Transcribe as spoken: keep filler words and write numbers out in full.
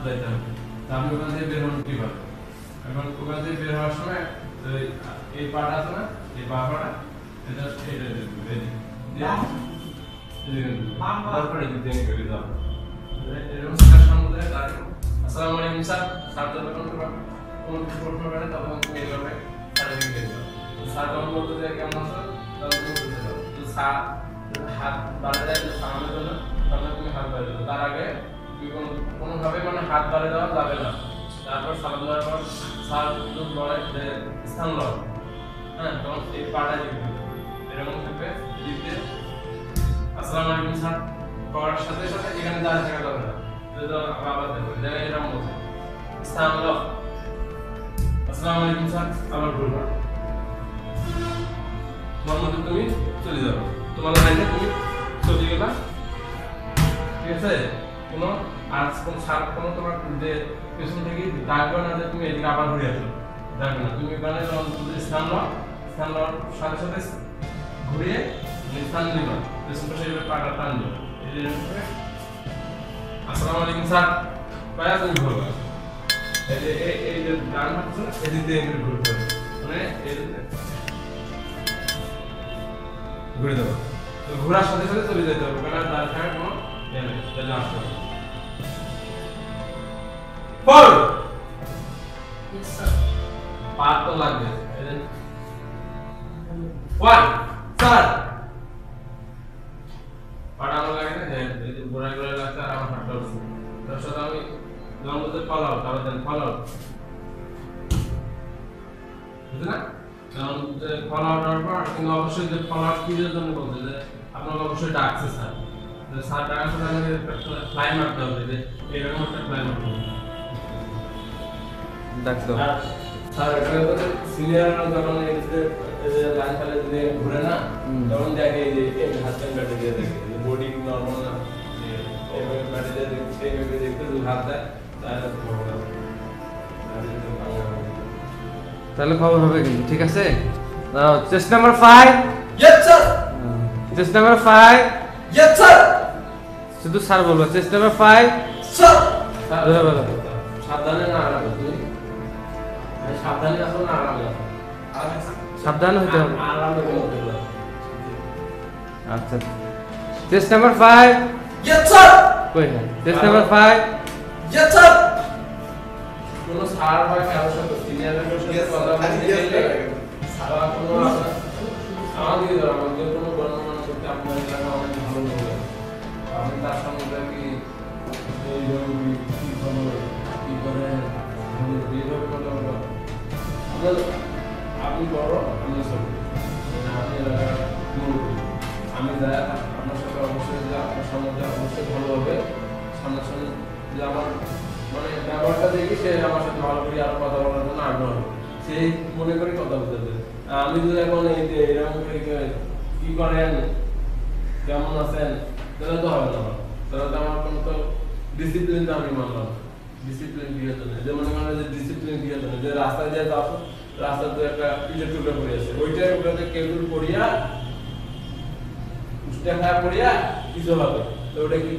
যাইতে হবে। আপনি ওখান থেকে বের হন কিভাবে? এখন ওখান থেকে বের হওয়ার সময় এই পাটা আছে না, এই বা পাটা এটা এটা তারপরে দিতে করে দাও। এরকম স্যার সামনে দাঁড়ান। আসসালামু আলাইকুম স্যার। স্যার যখন কোন প্রশ্ন করে তখন তুমি এইভাবে স্যারকে দিয়ে দাও। স্যার যখন বলতে যে কেমন আছো তখন তুমি বলতে দাও। তো স্যার হাত বাড়িয়ে দেয় যে সামনে জন্য তখন তুমি হাত বাড়িয়ে দাও। তার আগে তুমি কোনো কোনোভাবে মানে হাত বাড়িয়ে দেওয়া যাবে না। তারপর সালাম দেওয়ার পর স্যার যদি বলে যে স্থান লও, হ্যাঁ, তখন এই পাটা দিবে এরকম থাকবে। দিতে আসসালামু আলাইকুম স্যার করার সাথে সাথে এখানে দাঁড়িয়ে থাকা যাবে না। যদি আবার দেখো জায়গায় এরকম বলছে স্থান লও, আসসালামু আলাইকুম স্যার আবার বলবা। তোমার মধ্যে তুমি চলে যাবে, তোমার লাইনে তুমি চলে গেলা, ঠিক আছে? কোনো আর কোন স্যার কোনো তোমার যে পেছন থেকে ডাকবে না যে তুমি এদিকে আবার ঘুরে আসো, ডাকবে না। তুমি মানে স্থান লও, স্থান লওয়ার সাথে সাথে ঘুরিয়ে স্থান দিবা, পেছন পাশে এভাবে পাটা টান দিবা। আসসালামু আলাইকুম স্যার পায়া তুমি ঘুরবা। এই যে এই যে ডান হাত আছে এদিক দিয়ে এদিকে ঘুরতে হবে, মানে এদিকে ঘুরে দেবো। তো ঘোরার সাথে সাথে চলে যেতে হবে, কারণ দাঁড়িয়ে থাকার কোনো ইয়ে নেই, তাহলে আসতে হবে। ফল পা তো লাগবে। ওয়ান স্যার পাটা আমার লাগে না, এই যে ঘোরা ঘোরা লাগছে আর আমার হাতটা উঠছে। তার সাথে আমি যখন বলতে ফলো তাহলে দেন ফলো, বুঝলে না? কারণ যে ফলো আউট পর কিন্তু অবশ্যই যে ফলো আউট কিসের জন্য বলছে যে আপনাকে অবশ্যই ডাকছে স্যার, যে স্যার ডাকার সাথে আমাকে ফ্লাই মারতে হবে, যে এরকম একটা ফ্লাই মারতে হবে ডাকতো। আর স্যার এখানে তো সিনিয়ররা যখন এই যে লাইন ফেলে দিয়ে ঘুরে না, তখন দেখে এই যে এই হাত কাটে দিয়ে দেখে বডি নরমাল না, এইভাবে কাটে দিয়ে দেখে এইভাবে দেখতে দু হাত দেয় তাহলে তাহলে খবর হবে কিন্তু, ঠিক আছে? Chest number five. Yes sir. Chest number five. Yes sir. শুধু স্যার বলবো। Chest number five. স্যার। বলো বলো। সাবধানে না আরামে তুমি, সাবধানে আসো না আরামে আসো। সাবধান হতে হবে, আরামে বলতে হবে। আচ্ছা। Chest number five. Yes sir. কই না? Chest number five. Yes sir. কোনো স্যার বা কারোর সাথে সিনিয়রের সাথে কথা বলতে গেলে স্যার কোনো আমাদের ধর আমাদের কোনো বর্ণনা করতে আপনার এলাকা অনেক ভালো হবে। আমি তার সঙ্গে কি এই রকম কি খবর কি করে আমি এইভাবে কথা বলবো। আমরা আপনি বড় আমি ছোট, আপনি এলাকার মুরব্বী, আমি যাই আপনার সাথে অবশ্যই যে আপনার সামনে অবশ্যই ভালো হবে। সামনাসামনি যে আমার মানে ব্যবহারটা দেখি সে আমার সাথে ভালো করে আরো কথা বলার জন্য আগ্রহ, সেই মনে করে কথা বলতে। আমি যদি এখন এই যে এরকম কি করেন কেমন আছেন তাহলে তো হবে না, তাহলে তো আমার কোনো তো ডিসিপ্লিন তো আমি মানলাম। ডিসিপ্লিন দিয়ে তো যে মনে করেন যে ডিসিপ্লিন দিয়ে তো যে রাস্তায় দিয়ে যাবো, রাস্তাতে একটা ইটের টুকরা পড়ে আছে, ওইটার উপরে কেবল পড়িয়া উষ্টা খায়া পড়িয়া কিছু হবে, তো ওটা কি